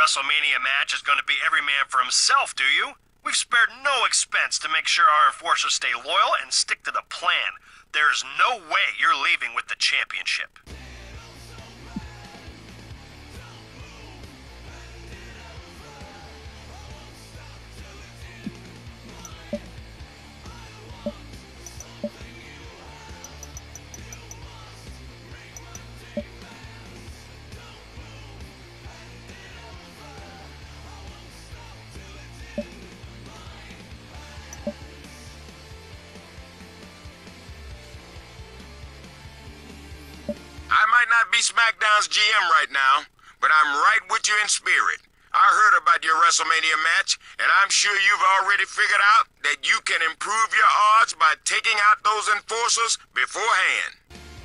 WrestleMania match is going to be every man for himself, do you? We've spared no expense to make sure our enforcers stay loyal and stick to the plan. There's no way you're leaving with the championship. I might not be SmackDown's GM right now, but I'm right with you in spirit. I heard about your WrestleMania match, and I'm sure you've already figured out that you can improve your odds by taking out those enforcers beforehand.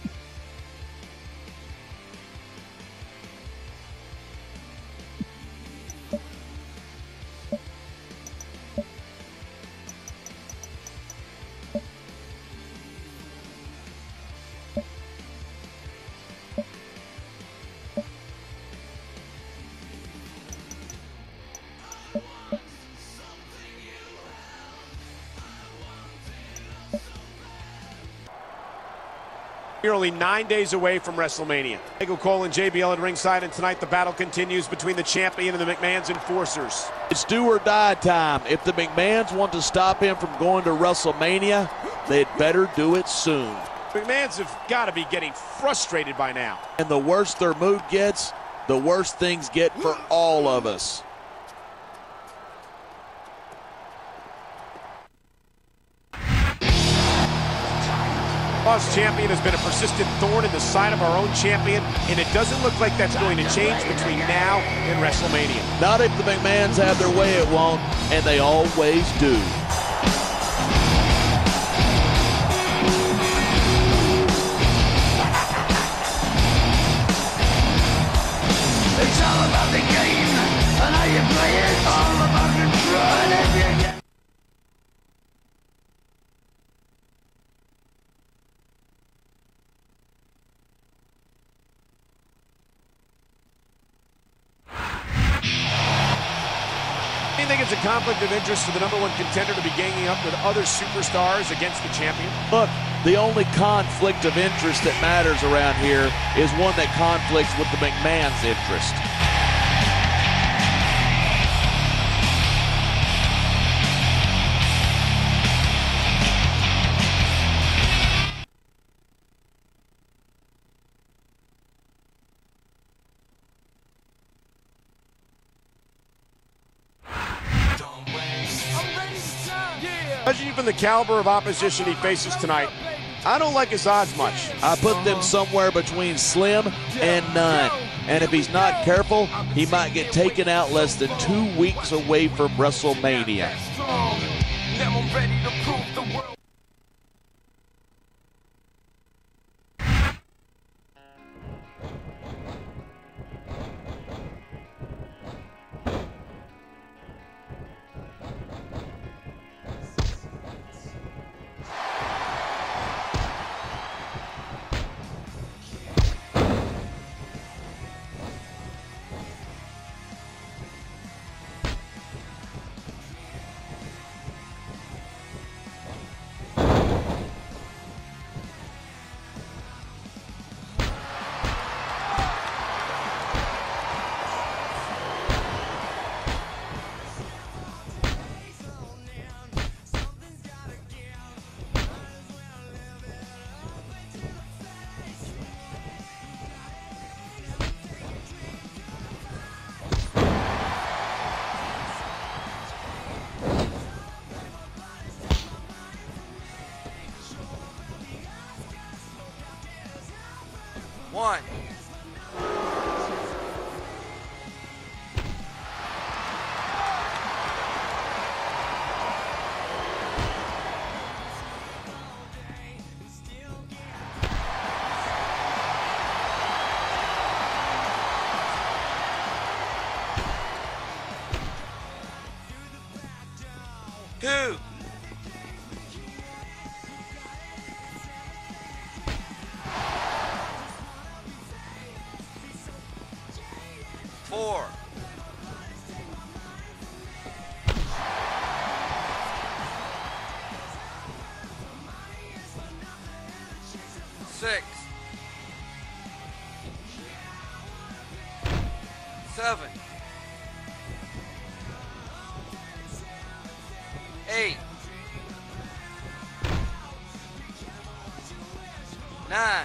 You're only 9 days away from WrestleMania. Michael Cole and JBL at ringside, and tonight the battle continues between the champion and the McMahon's enforcers. It's do or die time. If the McMahons want to stop him from going to WrestleMania, they'd better do it soon. McMahon's have got to be getting frustrated by now. And the worse their mood gets, the worse things get for all of us. Raw's champion has been a persistent thorn in the side of our own champion, and it doesn't look like that's going to change between now and WrestleMania. Not if the McMahons have their way, it won't, and they always do. It's all about the game, and how you play it, all about control, and if you get Do you think it's a conflict of interest for the #1 contender to be ganging up with other superstars against the champion? Look, the only conflict of interest that matters around here is one that conflicts with the McMahon's interest. Judging from the caliber of opposition he faces tonight, I don't like his odds much. I put them somewhere between slim and none. And if he's not careful, he might get taken out less than 2 weeks away from WrestleMania. now I'm ready to prove the world. One. Two. 6, 7, 8, 9.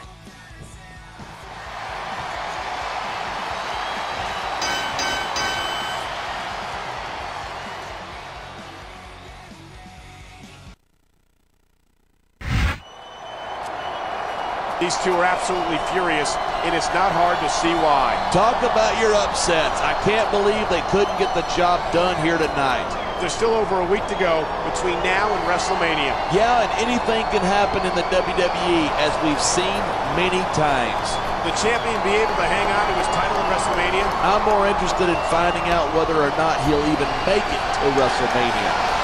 These two are absolutely furious, and it's not hard to see why. Talk about your upsets. I can't believe they couldn't get the job done here tonight. There's still over a week to go between now and WrestleMania. Yeah, and anything can happen in the WWE, as we've seen many times. The champion be able to hang on to his title in WrestleMania? I'm more interested in finding out whether or not he'll even make it to WrestleMania.